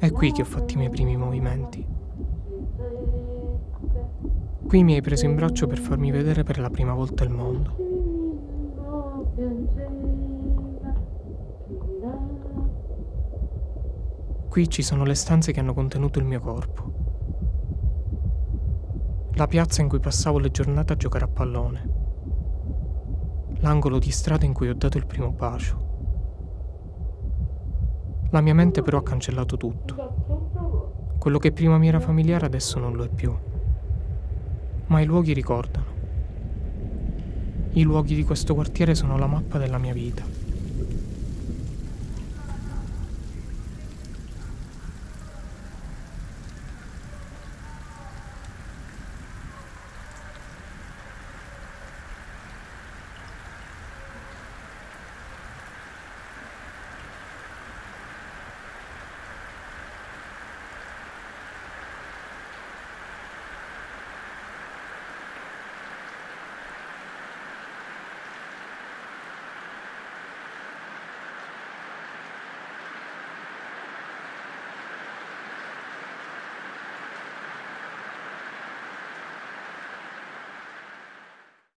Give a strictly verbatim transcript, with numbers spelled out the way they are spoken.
È qui che ho fatto i miei primi movimenti. Qui mi hai preso in braccio per farmi vedere per la prima volta il mondo. Qui ci sono le stanze che hanno contenuto il mio corpo. La piazza in cui passavo le giornate a giocare a pallone. L'angolo di strada in cui ho dato il primo bacio. La mia mente però ha cancellato tutto. Quello che prima mi era familiare adesso non lo è più. Ma i luoghi ricordano. I luoghi di questo quartiere sono la mappa della mia vita.